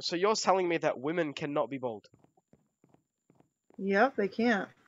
So you're telling me that women cannot be bald? Yep, they can't.